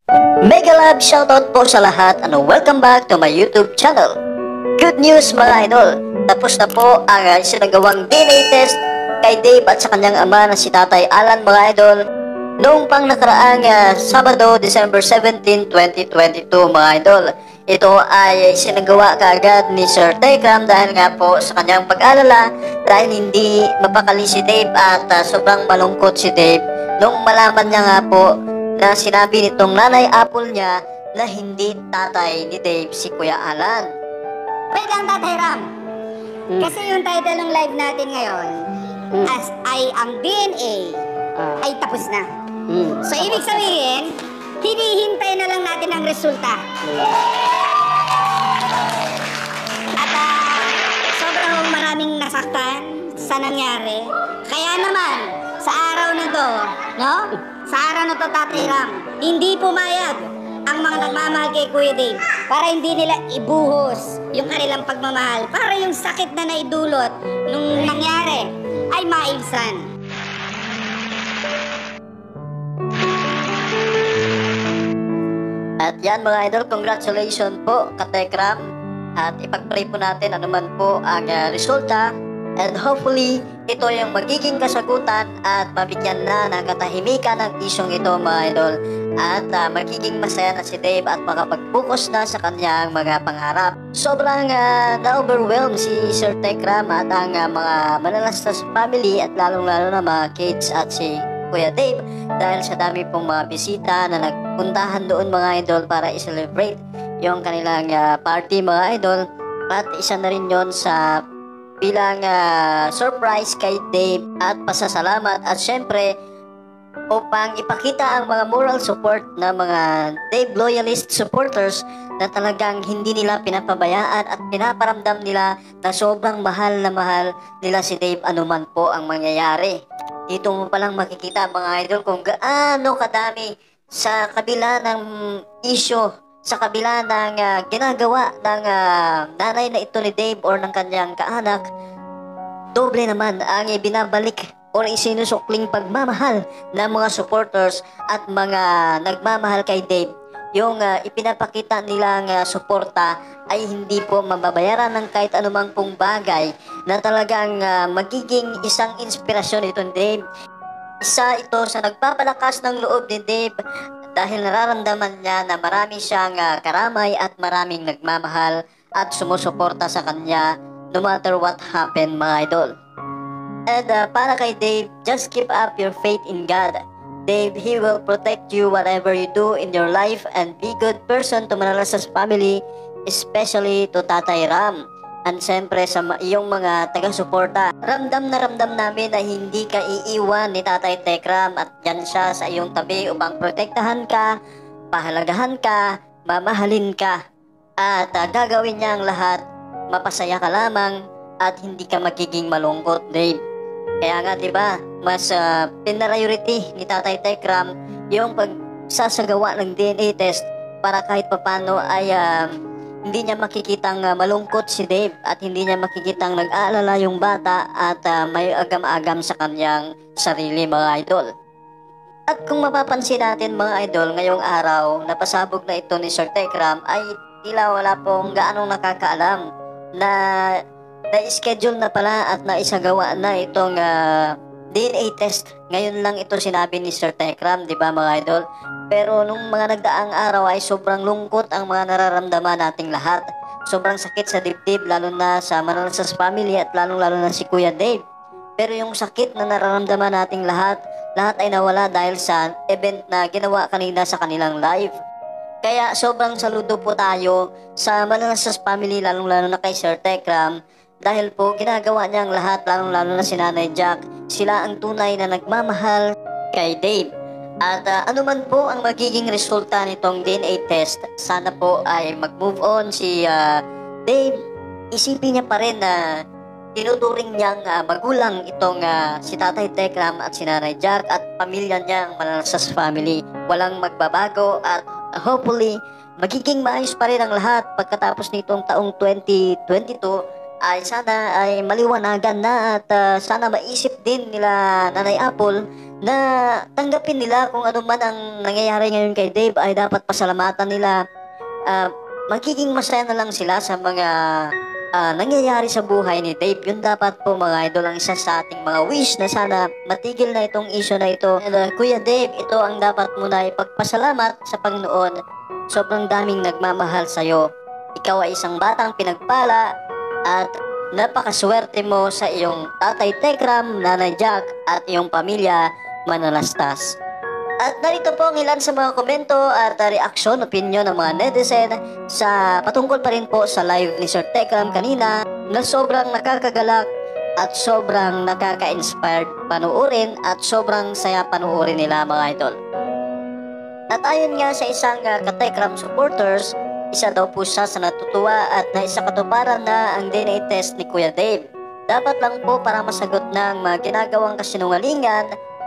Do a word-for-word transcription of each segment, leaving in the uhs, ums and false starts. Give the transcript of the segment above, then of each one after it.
Mega love shoutout po sa lahat and welcome back to my YouTube channel. Good news mga idol, tapos na po ang uh, sinagawang D N A test kay Dave at sa kanyang ama na si Tatay Alan mga idol noong pang nakaraang uh, Sabado, December seventeenth, twenty twenty-two mga idol. Ito ay sinagawa kaagad ni Sir Tekram dahil nga po sa kanyang pag-alala dahil hindi mapakali si Dave at uh, sobrang malungkot si Dave nung malaman niya nga po na sinabi nitong nanay Apple niya na hindi tatay ni Dave si Kuya Alan. Wait lang, Tatay Ram. Hmm. Kasi yung title ng live natin ngayon hmm. as ay ang D N A uh. ay tapos na. Hmm. So, ibig sabihin, hinihintay na lang natin ang resulta. At uh, sobrang maraming nasaktan sa nangyari. Kaya naman, sa araw na to, no? Sa araw na to, Tatay Ram, hindi pumayag ang mga nagmamahal kay Kuya Dave para hindi nila ibuhos yung kanilang pagmamahal, para yung sakit na naidulot nung nangyari ay maibsan. At yan mga idol, congratulations po Katekram, at ipag-pray po natin anuman po ang uh, resulta, and hopefully ito yung magiging kasagutan at mabigyan na ng katahimikan ng isyong ito mga idol, at uh, magiging masaya na si Dave at makapag-focus na sa kanyang mga pangarap. Sobrang uh, na-overwhelm si Sir Tekram at ang uh, mga Manalastas family at lalong-lalo na mga kids at si Kuya Dave dahil sa dami pong mga bisita na nagpuntahan doon mga idol para i-celebrate yung kanilang uh, party mga idol, at isa na rin yon sa bilang uh, surprise kay Dave at pasasalamat at syempre upang ipakita ang mga moral support ng mga Dave loyalist supporters na talagang hindi nila pinapabayaan at pinaparamdam nila na sobrang mahal na mahal nila si Dave anuman po ang mangyayari. Dito mo palang makikita mga idol kung gaano kadami sa kabila ng issue, sa kabila ng uh, ginagawa ng uh, nanay na ito ni Dave or ng kanyang kaanak, doble naman ang ibinabalik o isinusukling pagmamahal ng mga supporters at mga nagmamahal kay Dave. Yung uh, ipinapakita nilang uh, suporta ay hindi po mababayaran ng kahit anumang pong bagay na talagang uh, magiging isang inspirasyon ito ni Dave. Isa ito sa nagpapalakas ng loob ni Dave dahil nararamdaman niya na marami siyang uh, karamay at maraming nagmamahal at sumusuporta sa kanya no matter what happen mga idol. And uh, para kay Dave, just keep up your faith in God. Dave, He will protect you whatever you do in your life and be good person to Manalastas family, especially to Tatay Ram. And siyempre sa iyong mga taga-suporta, ramdam na ramdam namin na hindi ka iiwan ni Tatay Tekram at yan siya sa iyong tabi upang protektahan ka, pahalagahan ka, mamahalin ka, at uh, gagawin niya ang lahat, mapasaya ka lamang at hindi ka magiging malungkot, Dave. Kaya nga 'di ba, mas uh, pinariority ni Tatay Tekram yung pagsasagawa ng D N A test para kahit papano ay uh, hindi niya makikitang uh, malungkot si Dave at hindi niya makikitang nag-aalala yung bata at uh, may agam-agam sa kanyang sarili mga idol. At kung mapapansin natin mga idol, ngayong araw napasabog na ito ni Sir Tekram ay tila wala pong gaanong nakakaalam na na-schedule na pala at naisagawa na itong uh, D N A test. Ngayon lang ito sinabi ni Sir Tekram, di ba mga idol? Pero nung mga nagdaang araw ay sobrang lungkot ang mga nararamdaman nating lahat. Sobrang sakit sa dibdib lalo na sa Manalastas family at lalong-lalo na si Kuya Dave. Pero yung sakit na nararamdaman nating lahat, lahat ay nawala dahil sa event na ginawa kanina sa kanilang live. Kaya sobrang saludo po tayo sa Manalastas family lalong-lalo na kay Sir Tekram. Dahil po ginagawa niya ang lahat, lalong-lalo na si Nanay Jack. Sila ang tunay na nagmamahal kay Dave. At uh, anuman po ang magiging resulta nitong D N A test, sana po ay mag-move on si uh, Dave. Isipin niya pa rin na tinuturing niyang uh, magulang itong uh, si Tatay Tekram at si Nanay Jack at pamilya niya ang Manalastas family. Walang magbabago at uh, hopefully magiging maayos pa rin ang lahat pagkatapos nitong taong twenty twenty-two. Ay sana ay maliwanagan na at uh, sana maisip din nila Nanay Apple na tanggapin nila kung ano man ang nangyayari ngayon kay Dave ay dapat pasalamatan nila. Ah, magiging masaya na lang sila sa mga ah, nangyayari sa buhay ni Dave. Yun dapat po mga idol ang isa sa ating mga wish na sana matigil na itong issue na ito. And, ah, Kuya Dave, ito ang dapat mo na ipagpasalamat sa Panginoon. Sobrang daming nagmamahal sa'yo. Ikaw ay isang batang pinagpala at napakaswerte mo sa iyong tatay Tekram, nanay Jack at iyong pamilya Manalastas. At narito po ang ilan sa mga komento at uh, reaksyon, opinion ng mga netizen sa patungkol pa rin po sa live ni Sir Tekram kanina na sobrang nakakagalak at sobrang nakaka-inspired panuorin at sobrang saya panuorin nila mga idol. At ayon nga sa isang uh, ka-Tekram supporters, isa daw po siya sa natutuwa at naisa katuparan na ang D N A test ni Kuya Dave. Dapat lang po para masagot na ang mga ginagawang kasinungalingan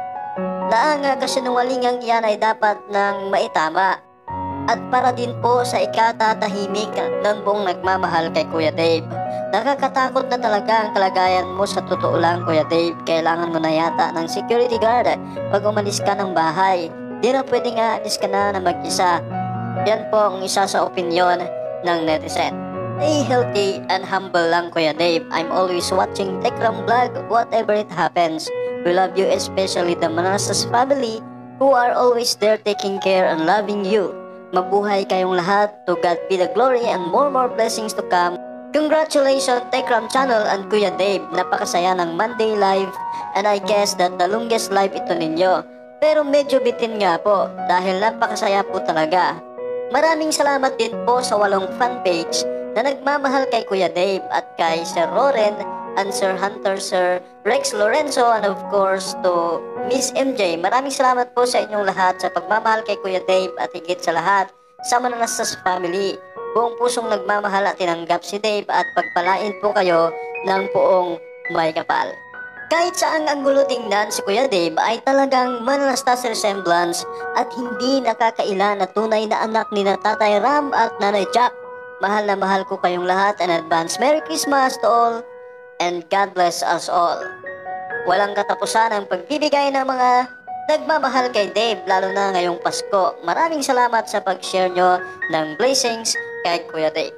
na ang uh, kasinungalingang iyan ay dapat nang maitama at para din po sa ikatatahimik ng buong nagmamahal kay Kuya Dave. Nakakatakot na talaga ang kalagayan mo sa totoo lang Kuya Dave. Kailangan mo na yata ng security guard pag umalis ka ng bahay. Di na pwedeng aalis ka na na mag-isa. Yan po ang isa sa opinyon ng netizen. Stay healthy and humble lang Kuya Dave. I'm always watching Tekram vlog whatever it happens. We love you, especially the Manassas family who are always there taking care and loving you. Mabuhay kayong lahat. To God be the glory and more more blessings to come. Congratulations Tekram channel and Kuya Dave. Napakasaya ng Monday live and I guess that the longest live ito ninyo. Pero medyo bitin nga po dahil napakasaya po talaga. Maraming salamat din po sa walong fanpage na nagmamahal kay Kuya Dave at kay Sir Roren and Sir Hunter, Sir Rex Lorenzo, and of course to Miss M J. Maraming salamat po sa inyong lahat sa pagmamahal kay Kuya Dave at higit sa lahat sa Manassas family. Buong pusong nagmamahal at tinanggap si Dave at pagpalain po kayo ng poong may kapal. Kahit saang anggulo tingnan si Kuya Dave ay talagang Manalastas resemblance at hindi nakakaila na tunay na anak ni na Tatay Ram at Nanay Jack. Mahal na mahal ko kayong lahat and advance Merry Christmas to all and God bless us all. Walang katapusan ang pagbibigay ng mga nagmamahal kay Dave lalo na ngayong Pasko. Maraming salamat sa pag-share nyo ng blessings kay Kuya Dave.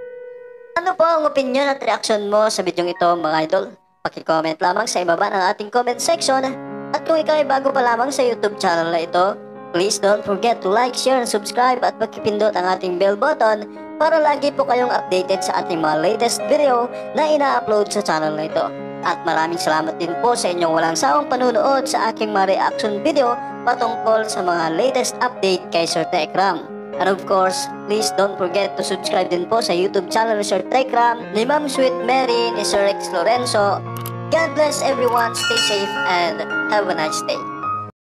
Ano po ang opinion at reaction mo sa video ito mga idol? Paki-comment lamang sa ibaba ng ating comment section. At kung ikaw ay bago pa lamang sa YouTube channel na ito, please don't forget to like, share, and subscribe at pagkipindot ang ating bell button para lagi po kayong updated sa ating mga latest video na ina-upload sa channel na ito. At maraming salamat din po sa inyong walang sawang panunood sa aking mga reaction video patungkol sa mga latest update kay Sir Tekram. And of course, please don't forget to subscribe din po sa YouTube channel ni Sir Tekram, ni Ma'am Sweet Mary, ni Sir Rex Lorenzo. God bless everyone, stay safe, and have a nice day.